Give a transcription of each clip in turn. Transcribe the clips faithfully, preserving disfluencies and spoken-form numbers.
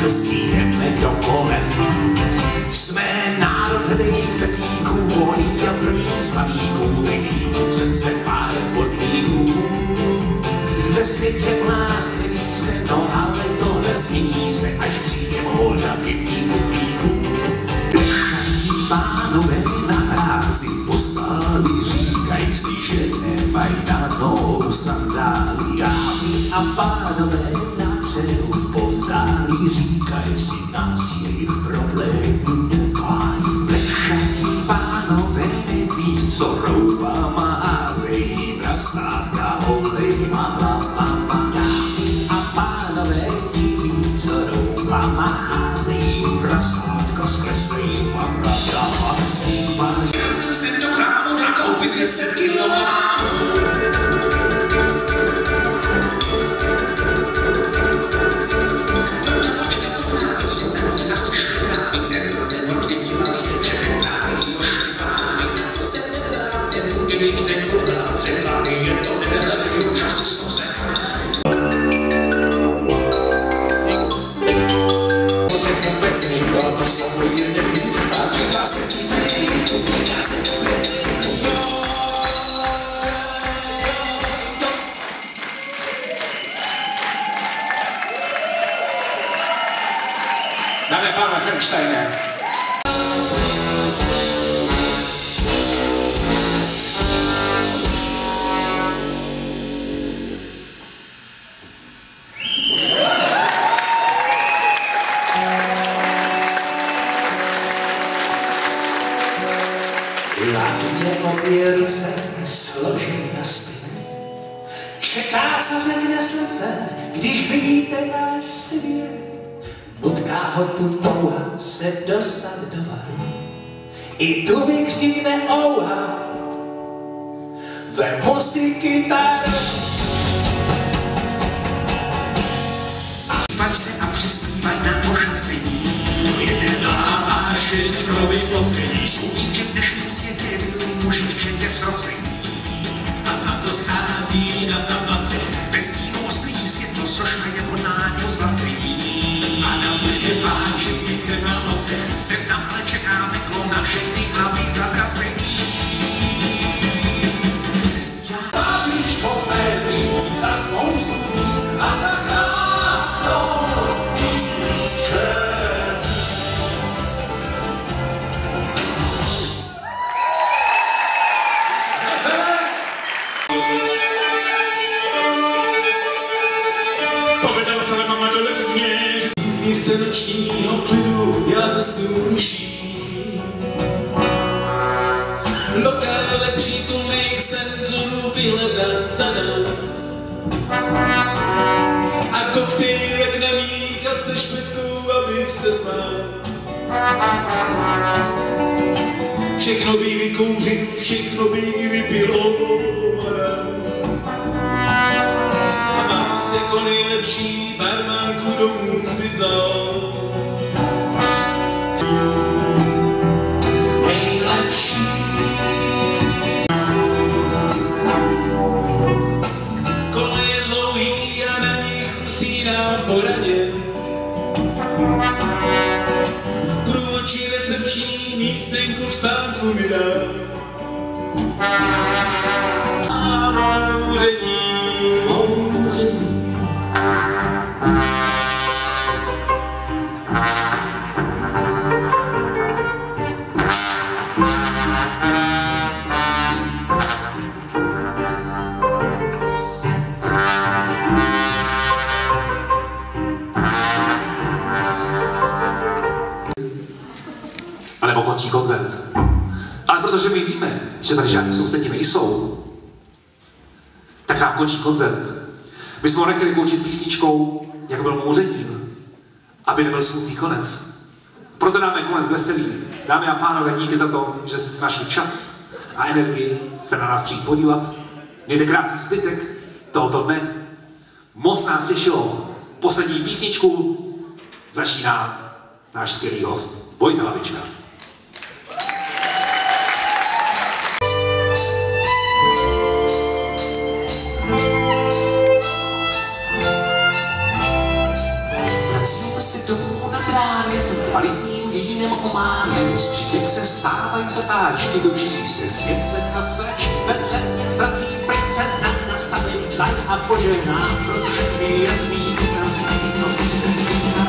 příležitostí jdeme do kole. Jsme národ hrdých pepíků, volí a brní slavíků, vidí, že se pár podlíků. Ve světě u nás neví se, no ale tohle změní se, až přijde móda pivníku plíků. Plešatí pánové na hrázi postáli, říkají si, že nemají na nohu sandály. Dámy a pánové napředu v povzdálí, říkají si, nás jejich problémů nepájí. Plešatí pánové neví, co roupama házejí, prasátka olejma hlavama. Dámy a pánové neví, co roupama házejí, prasátka s kreslejma bradama. Zpívají, jezdil jsem do krámu nakoupit dvě stě kilo banánu. Dáme Pavla Fernsteiner. Hladně obě ruce složí na spinu. Čeká, co řekne srdce, když vidíte náš svět. Nutká ho tu touha se dostat do varu. I tu vykřikne ouha, vemu si kytaru. Zpívaj se a přespívaj na ošacení. Jeden dává vášeň pro vyfocení. Šumí, že v dnešním světě byli muži včetně srození. A za to schází na zaplacení. Bez tího oslí světlo, soška je hodná pozlacení. A na mužně páček smice na noce, se tamhle čekáme klo na všechny hlavy zatracení. Já pálíš po médrý za svou stůní a za krásnou výčet. Chce nočního klidu, já za stůl ruším. Lokále přítulných senzorů vyhledat za nám. A koktýlek namíchat se špetkou, abych se smál. Všechno by vykouřit, všechno by vypilo. A vás jako nejlepší barmanku domů si vzal. Nejlepší. Kole je dlouhý a na nich usínám poradě. Průvodčí recepční místenku v spánku mi dá. A má úřední. A nebo končí koncert. Ale protože my víme, že tady žádní sousedi nejsou, tak nám končí koncert. My jsme ho nechtěli končit písničkou, jak byl mouřením, aby nebyl smutný konec. Proto dáme konec veselý. Dámy a pánové, díky za to, že jste našli čas a energii se na nás přijít podívat. Mějte krásný zbytek tohoto dne. Moc nás těšilo. Poslední písničku začíná náš skvělý host Vojta Lavička. Vracíme se domů co táčky duží se, svět se nasračí, vedle mě zrazí princezna, nastavím dlaň a požehnám pro všechny jasný uzrazný, to poslední.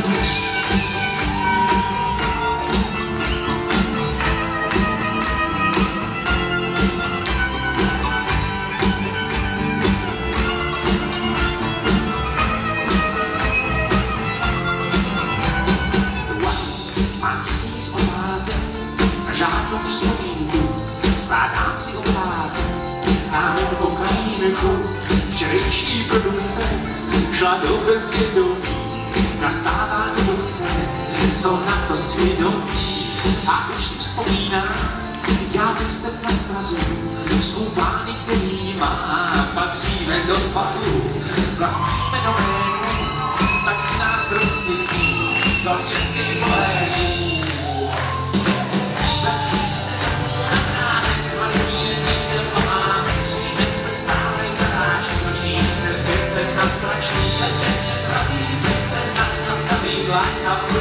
Žádnou vzpomínku, skládám si obrázek, kámen po kamínku, včerejší produkce, šla do bezvědomí, nastává konce, co na to svědomí. A už si vzpomínám, já bych se na srazu, s kupány, který má, patříme do svazu, vlastníme nové, tak si nás rozpětí, svaz českých poléků. Svět se nasračí, letně srazí princezna, nastaví dlaň a